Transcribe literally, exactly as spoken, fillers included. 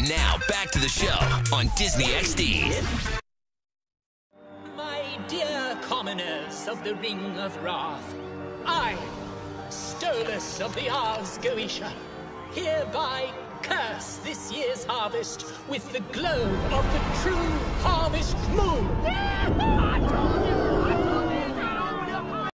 Now, back to the show on Disney X D. My dear commoners of the Ring of Wrath, I, Stolas of the Ars Goetia, hereby curse this year's harvest with the glow of the true harvest moon. I told you!